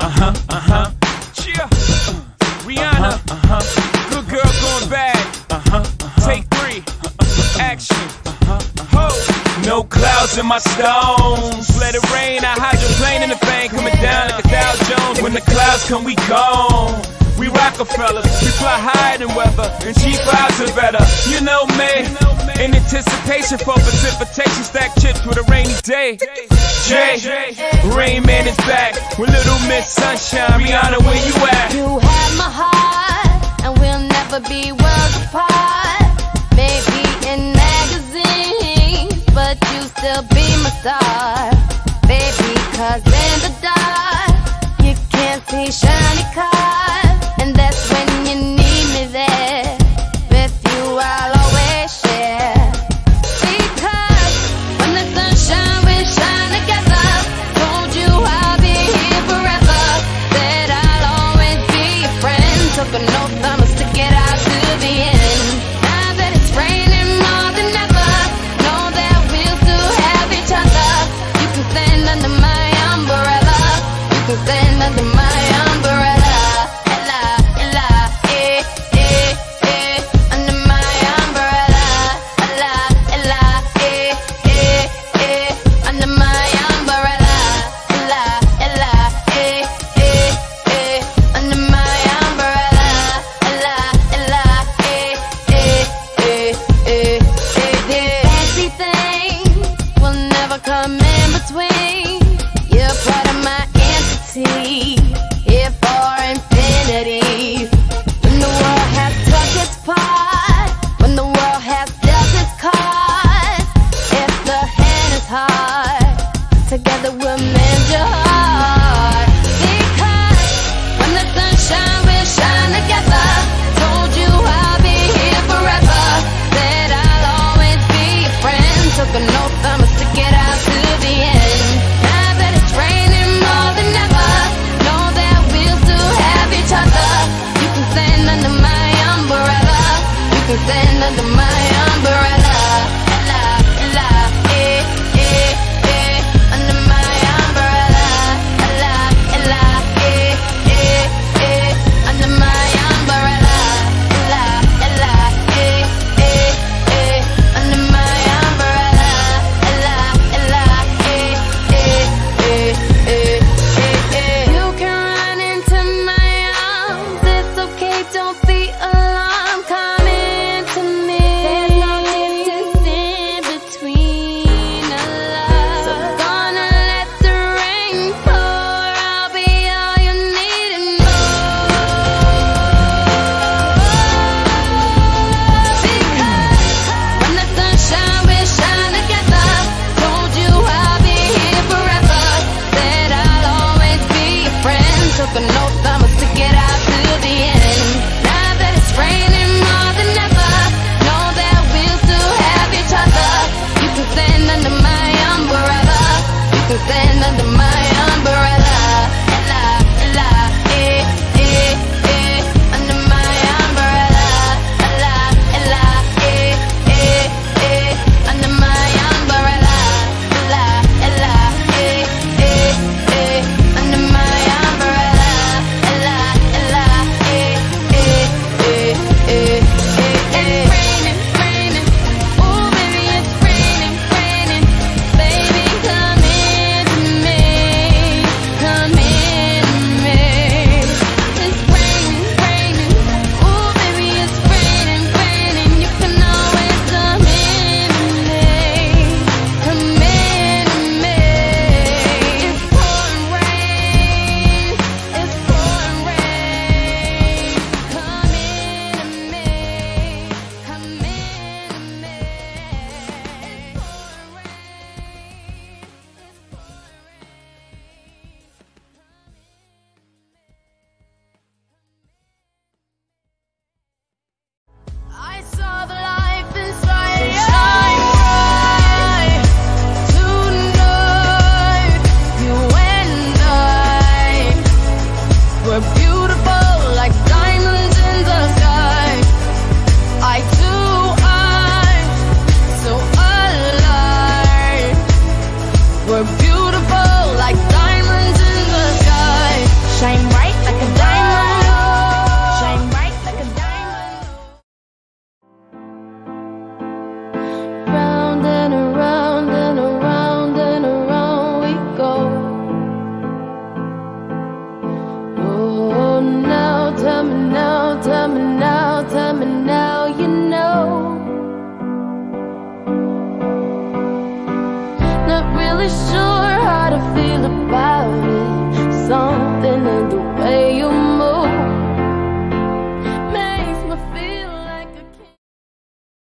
Cheer. Rihanna. Good girl going bad. Take 3. Action. Ho. No clouds in my stones. Let it rain. I hydroplane in the vein. Coming down like a Dow Jones. When the clouds come, we gone. We Roc-a-fella, we fly higher than weather, and cheap vibes are better. You know me, in anticipation for precipitation, stack chips with a rainy day. Jay, Rain Man is back with Little Miss Sunshine. Rihanna, where you at? You have my heart, and we'll never be worlds apart. Maybe in magazines, but you still be my star. Baby, 'cause in the dark, you can't see shiny cars. And that's when you need me there. With you I'll always share. Because when the sunshine we shine together. Told you I'll be here forever. Said I'll always be your friend. Took an oath I'ma stick it out to the end. Now that it's raining more than ever, know that we'll still have each other. You can stand under my umbrella. You can stand under my umbrella. Come in between, you're part of my entity.